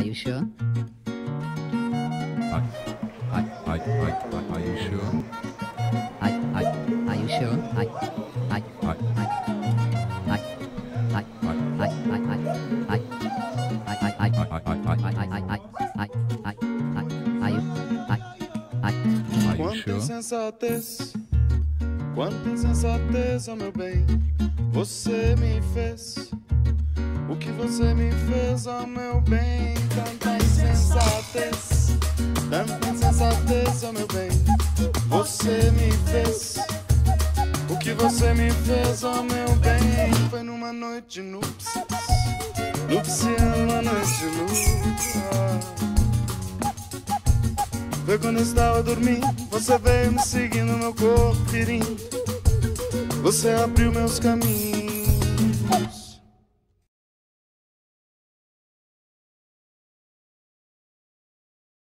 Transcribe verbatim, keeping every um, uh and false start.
you sure? Are, are, are, are, are you sure? Are, are, are you sure? Are, are, Are, Quanta insensatez, quanta insensatez, oh meu bem, você me fez. O que você me fez, oh meu bem, tanta insensatez, tanta insensatez, oh meu bem, você me fez. O que você me fez, oh meu bem, foi numa noite de núpcias, nupciando uma noite de lua. Foi quando eu estava dormindo, você veio me seguindo, meu corpo ferindo. Você abriu meus caminhos.